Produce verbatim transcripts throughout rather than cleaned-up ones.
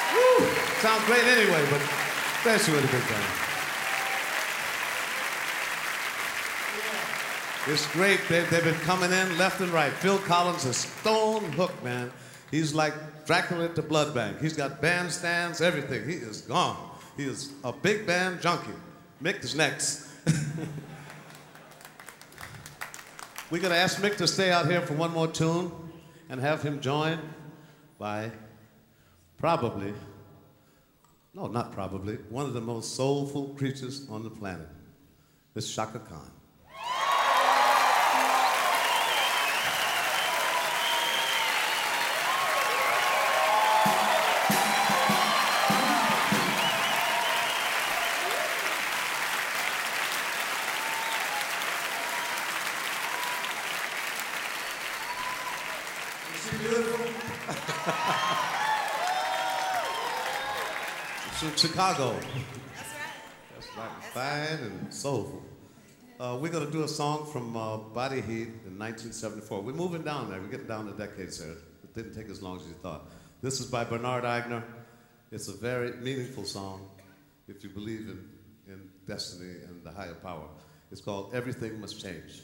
Woo! Sounds great anyway, but especially with a big band. It's great. They've, they've been coming in left and right. Phil Collins is stone hooked, man. He's like Dracula at the blood bank. He's got bandstands, everything. He is gone. He is a big band junkie. Mick is next. We're going to ask Mick to stay out here for one more tune and have him joined by probably, no, not probably, one of the most soulful creatures on the planet, Miss Chaka Khan. From Chicago. That's right. That's right. That's fine right. And soulful. Uh, we're going to do a song from uh, Body Heat in nineteen seventy-four. We're moving down there. We're getting down the decades here. It didn't take as long as you thought. This is by Bernard Eigner. It's a very meaningful song if you believe in, in destiny and the higher power. It's called Everything Must Change.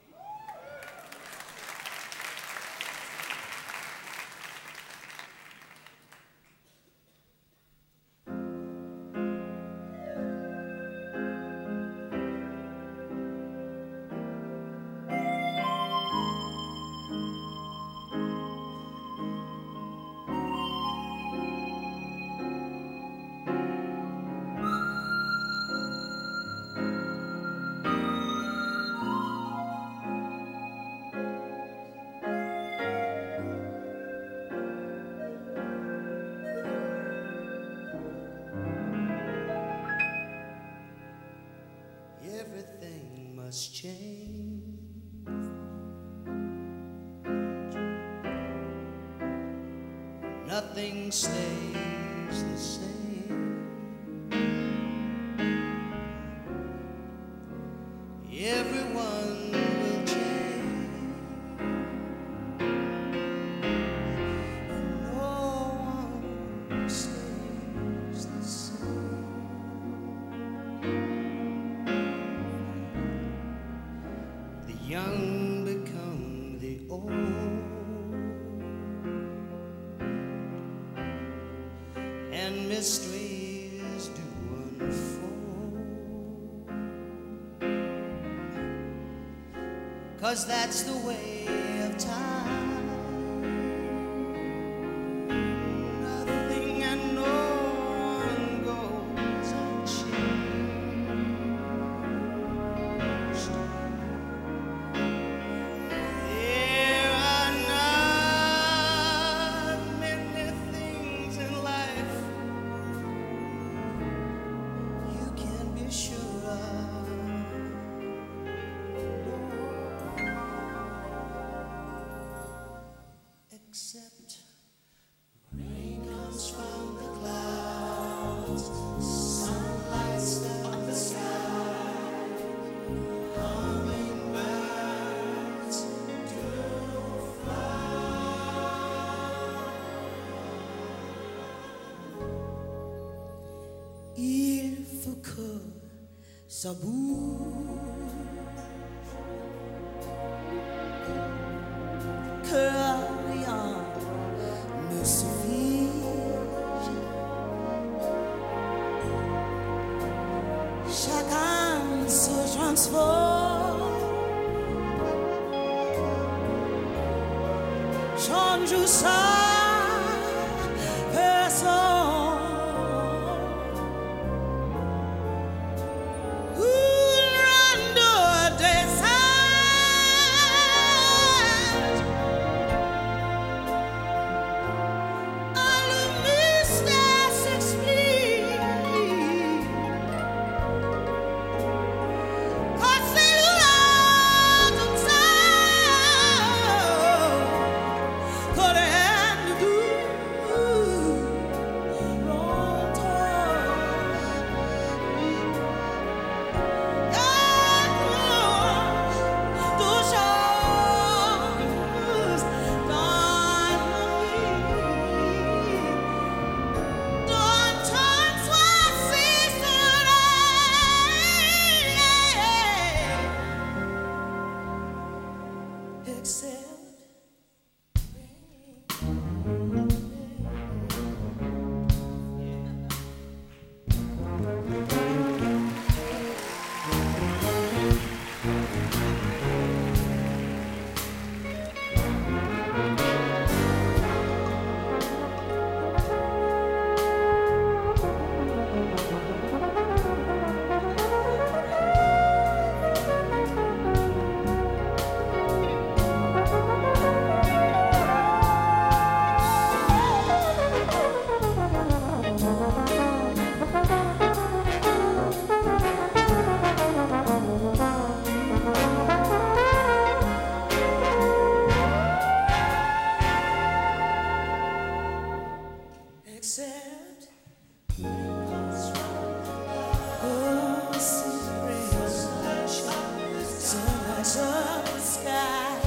Change. Nothing stays the same. Everyone will change. No one stays the same. Young become the old, and mysteries do unfold, 'cause that's the way of time. Nothing and no one goes unchanged. Except rain comes from the clouds, sunlight stuck the sky, hummingbirds do fly. Il faut que ça bouge, que rien ne se fige. Chacun se transforme, change sa personne. Cause they Except oh, secret sunrise of the sky.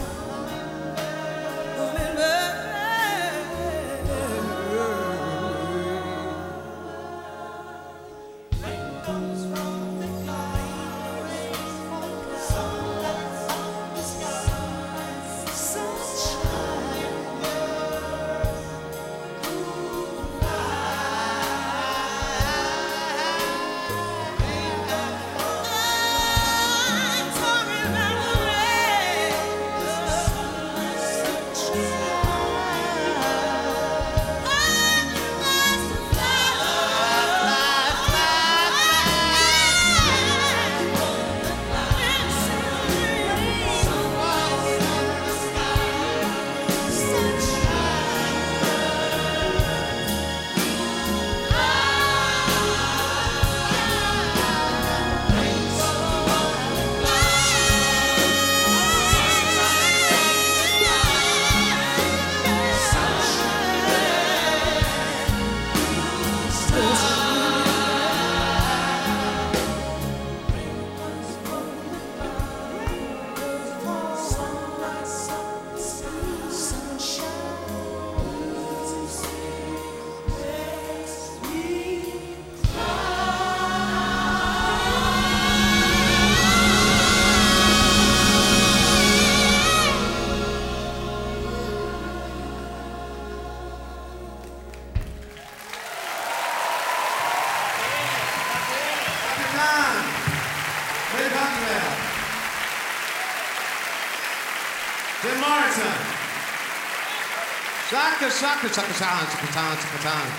Chaka, Chaka, Chaka Khan, Chaka Khan, Chaka Khan.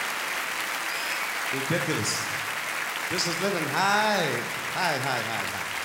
Ridiculous. This is living high, high, high, high, high.